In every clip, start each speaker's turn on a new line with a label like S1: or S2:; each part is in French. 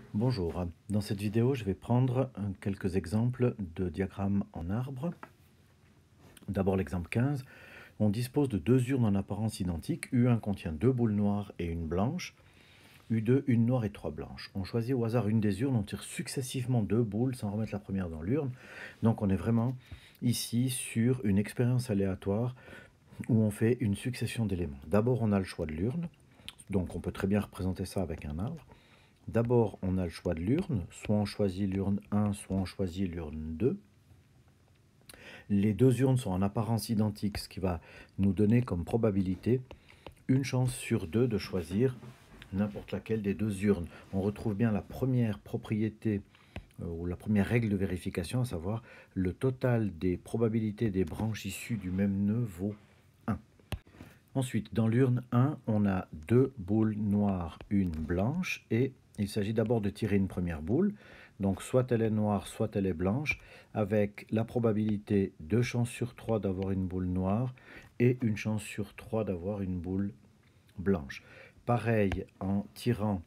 S1: Bonjour, dans cette vidéo je vais prendre quelques exemples de diagrammes en arbre. D'abord l'exemple 15, on dispose de deux urnes en apparence identiques, U1 contient deux boules noires et une blanche, U2 une noire et trois blanches. On choisit au hasard une des urnes, on tire successivement deux boules sans remettre la première dans l'urne, donc on est vraiment ici sur une expérience aléatoire où on fait une succession d'éléments. D'abord on a le choix de l'urne, donc on peut très bien représenter ça avec un arbre. D'abord, on a le choix de l'urne, soit on choisit l'urne 1, soit on choisit l'urne 2. Les deux urnes sont en apparence identiques, ce qui va nous donner comme probabilité une chance sur deux de choisir n'importe laquelle des deux urnes. On retrouve bien la première propriété ou la première règle de vérification, à savoir le total des probabilités des branches issues du même nœud vaut 1. Ensuite, dans l'urne 1, on a deux boules noires, une blanche, et il s'agit d'abord de tirer une première boule. Donc soit elle est noire, soit elle est blanche, avec la probabilité 2 chances sur 3 d'avoir une boule noire et une chance sur 3 d'avoir une boule blanche. Pareil, en tirant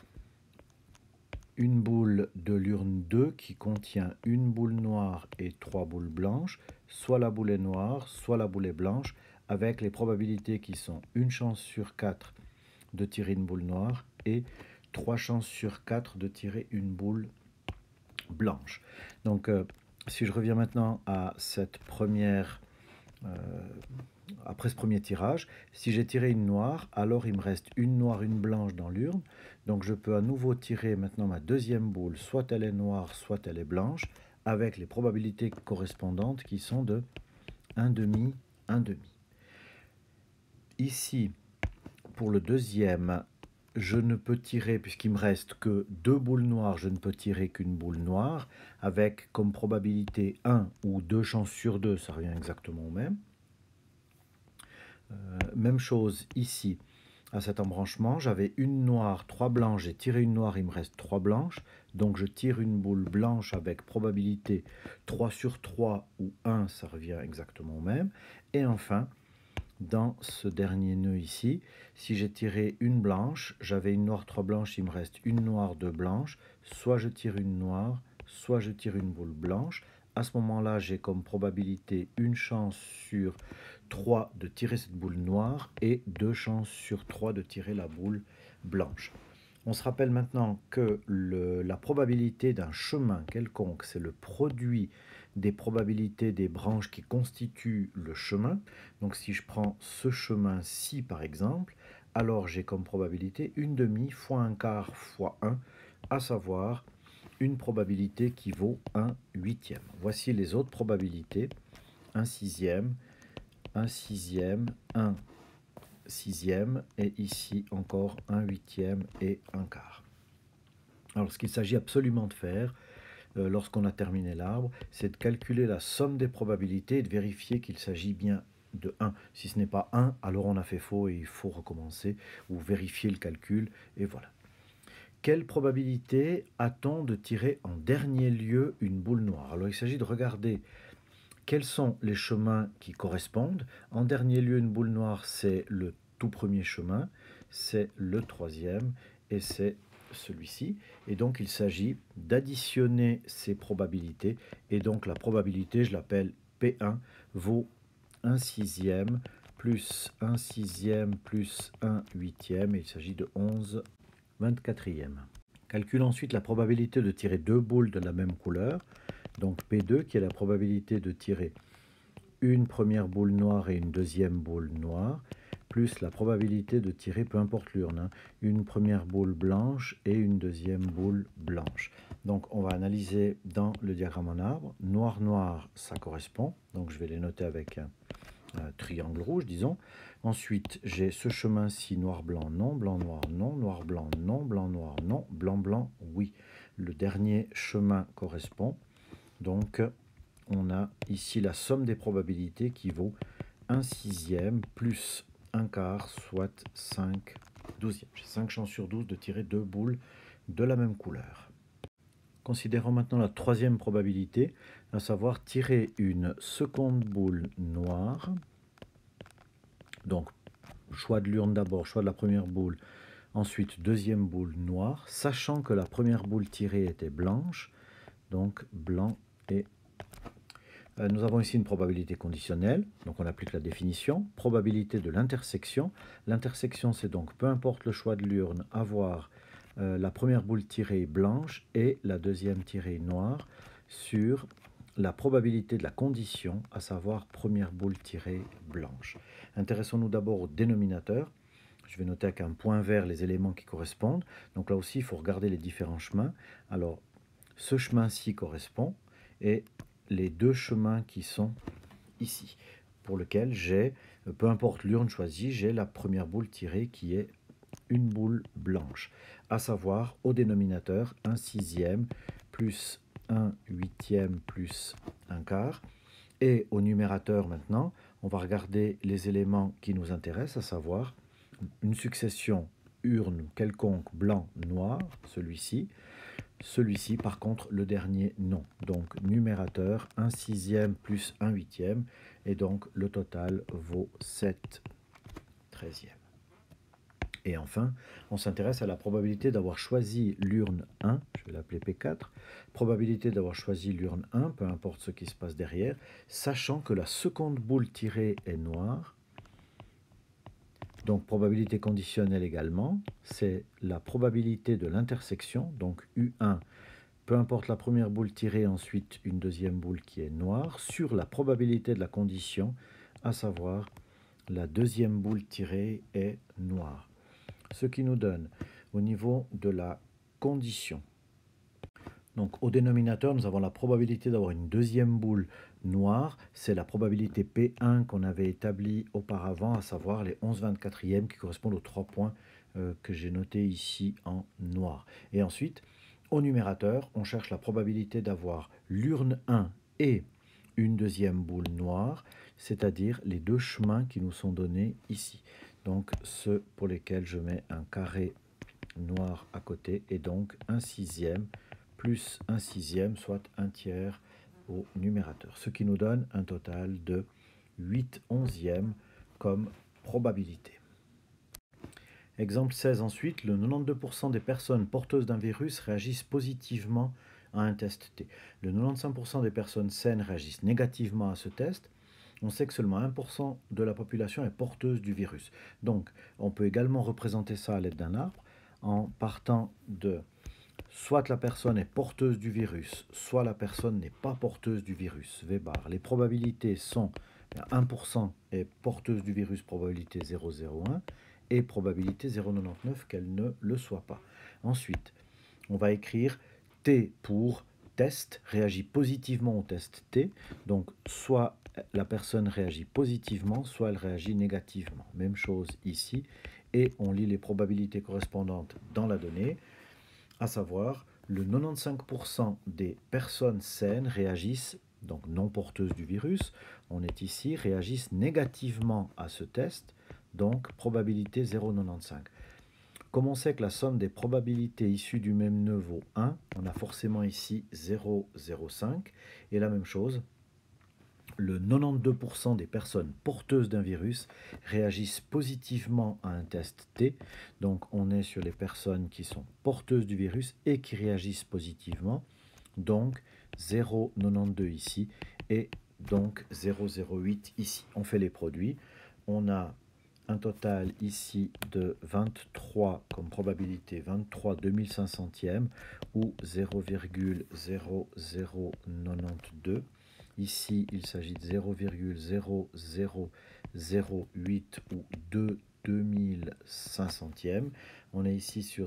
S1: une boule de l'urne 2 qui contient une boule noire et trois boules blanches, soit la boule est noire, soit la boule est blanche, avec les probabilités qui sont une chance sur 4 de tirer une boule noire et 3 chances sur 4 de tirer une boule blanche. Donc si je reviens maintenant à cette première après ce premier tirage, si j'ai tiré une noire, alors il me reste une noire, une blanche dans l'urne. Donc je peux à nouveau tirer maintenant ma deuxième boule, soit elle est noire, soit elle est blanche, avec les probabilités correspondantes qui sont de 1 demi, 1 demi. Ici, pour le deuxième, je ne peux tirer, puisqu'il me reste que deux boules noires, je ne peux tirer qu'une boule noire, avec comme probabilité 1 ou 2 chances sur 2, ça revient exactement au même. Même chose ici, à cet embranchement, j'avais une noire, trois blanches, j'ai tiré une noire, il me reste trois blanches, donc je tire une boule blanche avec probabilité 3 sur 3 ou 1, ça revient exactement au même. Et enfin, dans ce dernier nœud ici, si j'ai tiré une blanche, j'avais une noire, trois blanches, il me reste une noire, deux blanches, soit je tire une noire, soit je tire une boule blanche. À ce moment-là, j'ai comme probabilité une chance sur 3 de tirer cette boule noire et 2 chances sur 3 de tirer la boule blanche. On se rappelle maintenant que la probabilité d'un chemin quelconque, c'est le produit des probabilités des branches qui constituent le chemin. Donc si je prends ce chemin-ci par exemple, alors j'ai comme probabilité une demi fois un quart fois 1, à savoir une probabilité qui vaut 1 huitième. Voici les autres probabilités. 1 sixième, 1 sixième, 1 sixième, et ici encore 1 huitième et 1 quart. Alors ce qu'il s'agit absolument de faire, lorsqu'on a terminé l'arbre, c'est de calculer la somme des probabilités et de vérifier qu'il s'agit bien de 1. Si ce n'est pas 1, alors on a fait faux et il faut recommencer ou vérifier le calcul, et voilà. Quelle probabilité a-t-on de tirer en dernier lieu une boule noire? Alors il s'agit de regarder quels sont les chemins qui correspondent. En dernier lieu, une boule noire, c'est le tout premier chemin, c'est le troisième et c'est celui-ci. Et donc il s'agit d'additionner ces probabilités. Et donc la probabilité, je l'appelle P1, vaut 1 sixième plus 1 sixième plus 1 huitième. Et il s'agit de 11 24e. Calcule ensuite la probabilité de tirer deux boules de la même couleur. Donc P2 qui est la probabilité de tirer une première boule noire et une deuxième boule noire, plus la probabilité de tirer, peu importe l'urne, une première boule blanche et une deuxième boule blanche. Donc on va analyser dans le diagramme en arbre. Noir, noir, ça correspond. Donc je vais les noter avec un triangle rouge, disons. Ensuite, j'ai ce chemin-ci, noir, blanc, non, blanc, noir, non, noir, blanc, non, blanc, noir, non, blanc, blanc, oui. Le dernier chemin correspond. Donc, on a ici la somme des probabilités qui vaut 1 sixième plus 1 quart, soit 5 douzièmes. J'ai 5 chances sur 12 de tirer deux boules de la même couleur. Considérons maintenant la troisième probabilité, à savoir tirer une seconde boule noire. Donc, choix de l'urne d'abord, choix de la première boule. Ensuite, deuxième boule noire, sachant que la première boule tirée était blanche, donc blanc et... nous avons ici une probabilité conditionnelle, donc on applique la définition. Probabilité de l'intersection. L'intersection, c'est donc, peu importe le choix de l'urne, avoir la première boule tirée blanche et la deuxième tirée noire sur la probabilité de la condition, à savoir première boule tirée blanche. Intéressons-nous d'abord au dénominateur. Je vais noter avec un point vert les éléments qui correspondent. Donc là aussi, il faut regarder les différents chemins. Alors, ce chemin-ci correspond et les deux chemins qui sont ici, pour lequel j'ai, peu importe l'urne choisie, j'ai la première boule tirée qui est une boule blanche, à savoir au dénominateur 1 sixième plus 1 huitième plus 1 quart. Et au numérateur maintenant, on va regarder les éléments qui nous intéressent, à savoir une succession urne quelconque blanc, noir, celui-ci. Celui-ci, par contre, le dernier, non. Donc, numérateur, 1 sixième plus 1 huitième. Et donc, le total vaut 7 treizièmes. Et enfin, on s'intéresse à la probabilité d'avoir choisi l'urne 1, je vais l'appeler P4, probabilité d'avoir choisi l'urne 1, peu importe ce qui se passe derrière, sachant que la seconde boule tirée est noire. Donc probabilité conditionnelle également, c'est la probabilité de l'intersection, donc U1, peu importe la première boule tirée, ensuite une deuxième boule qui est noire, sur la probabilité de la condition, à savoir la deuxième boule tirée est noire. Ce qui nous donne au niveau de la condition. Donc au dénominateur, nous avons la probabilité d'avoir une deuxième boule noire. C'est la probabilité P1 qu'on avait établie auparavant, à savoir les 11/24e qui correspondent aux 3 points que j'ai notés ici en noir. Et ensuite, au numérateur, on cherche la probabilité d'avoir l'urne 1 et une deuxième boule noire, c'est-à-dire les deux chemins qui nous sont donnés ici. Donc ceux pour lesquels je mets un carré noir à côté, et donc 1 sixième plus 1 sixième, soit 1 tiers au numérateur. Ce qui nous donne un total de 8 onzièmes comme probabilité. Exemple 16 ensuite, le 92% des personnes porteuses d'un virus réagissent positivement à un test T. Le 95% des personnes saines réagissent négativement à ce test. On sait que seulement 1% de la population est porteuse du virus. Donc, on peut également représenter ça à l'aide d'un arbre en partant de soit la personne est porteuse du virus, soit la personne n'est pas porteuse du virus, V bar. Les probabilités sont 1% est porteuse du virus, probabilité 0,01, et probabilité 0,99 qu'elle ne le soit pas. Ensuite, on va écrire T pour test, réagit positivement au test T. Donc, soit la personne réagit positivement, soit elle réagit négativement. Même chose ici. Et on lit les probabilités correspondantes dans la donnée, à savoir le 95% des personnes saines réagissent, donc non porteuses du virus, on est ici, réagissent négativement à ce test, donc probabilité 0,95. Comme on sait que la somme des probabilités issues du même nœud vaut 1, on a forcément ici 0,05. Et la même chose, le 92% des personnes porteuses d'un virus réagissent positivement à un test T. Donc on est sur les personnes qui sont porteuses du virus et qui réagissent positivement. Donc 0,92 ici et donc 0,08 ici. On fait les produits. On a un total ici de 23 comme probabilité, 23 2500e ou 0,0092. Ici, il s'agit de 0,0008 ou 2 2500e. On est ici sur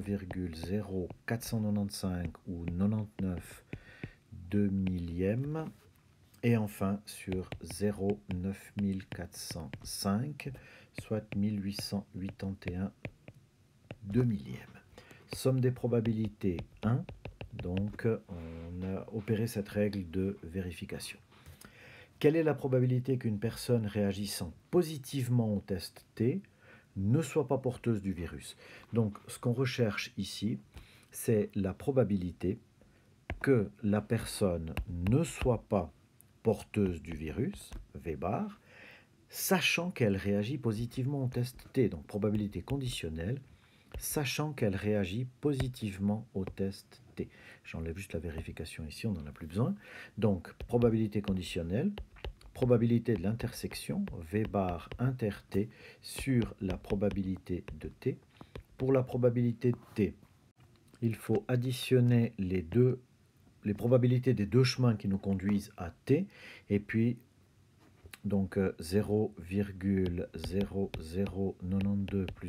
S1: 0,0495 ou 99 2 millièmes. Et enfin sur 0,9405, soit 1881 2 millièmes. Somme des probabilités 1. Donc, on a opéré cette règle de vérification. Quelle est la probabilité qu'une personne réagissant positivement au test T ne soit pas porteuse du virus? Donc, ce qu'on recherche ici, c'est la probabilité que la personne ne soit pas porteuse du virus, V bar, sachant qu'elle réagit positivement au test T. Donc, probabilité conditionnelle, sachant qu'elle réagit positivement au test T. J'enlève juste la vérification ici, on n'en a plus besoin. Donc, probabilité conditionnelle, probabilité de l'intersection, V bar inter T sur la probabilité de T. Pour la probabilité de T, il faut additionner les probabilités des deux chemins qui nous conduisent à T, et puis donc 0,0092 plus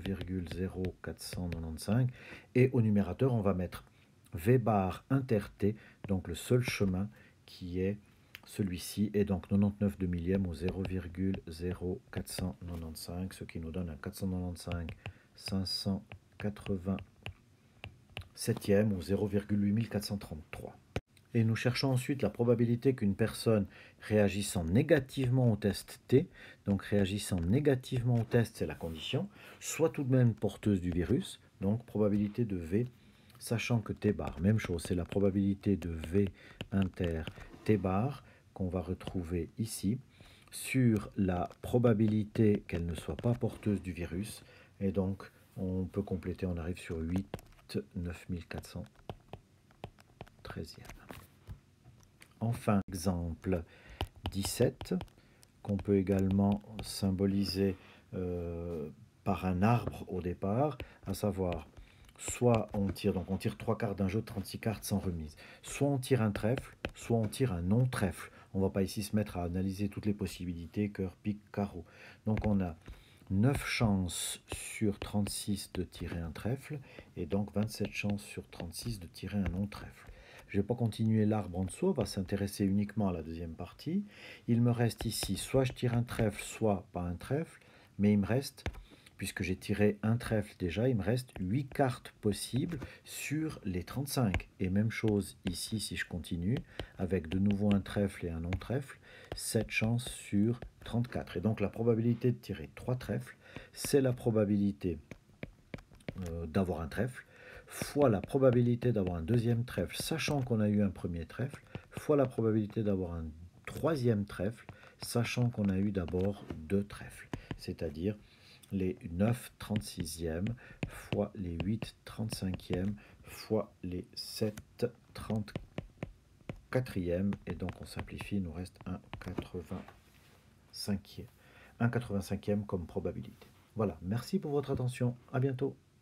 S1: 0,0495, et au numérateur on va mettre V bar inter T, donc le seul chemin qui est celui-ci, et donc 99 de millième au 0,0495, ce qui nous donne un 495 587e ou 0,8433. Et nous cherchons ensuite la probabilité qu'une personne réagissant négativement au test T, donc réagissant négativement au test, c'est la condition, soit tout de même porteuse du virus, donc probabilité de V, sachant que T bar, même chose, c'est la probabilité de V inter T bar qu'on va retrouver ici, sur la probabilité qu'elle ne soit pas porteuse du virus, et donc on peut compléter, on arrive sur 8 9413e. Enfin, exemple 17, qu'on peut également symboliser par un arbre au départ, à savoir, soit on tire 3 cartes d'un jeu de 36 cartes sans remise, soit on tire un trèfle, soit on tire un non-trèfle. On ne va pas ici se mettre à analyser toutes les possibilités, cœur, pique, carreau. Donc on a 9 chances sur 36 de tirer un trèfle, et donc 27 chances sur 36 de tirer un non-trèfle. Je ne vais pas continuer l'arbre en dessous, on va s'intéresser uniquement à la deuxième partie. Il me reste ici, soit je tire un trèfle, soit pas un trèfle, mais il me reste, puisque j'ai tiré un trèfle déjà, il me reste 8 cartes possibles sur les 35. Et même chose ici, si je continue, avec de nouveau un trèfle et un non-trèfle, 7 chances sur 34. Et donc la probabilité de tirer 3 trèfles, c'est la probabilité d'avoir un trèfle, fois la probabilité d'avoir un deuxième trèfle, sachant qu'on a eu un premier trèfle, fois la probabilité d'avoir un troisième trèfle, sachant qu'on a eu d'abord 2 trèfles, c'est-à-dire les 9 36e fois les 8 35e fois les 7 34e, et donc on simplifie, il nous reste un 85e comme probabilité. Voilà, merci pour votre attention, à bientôt.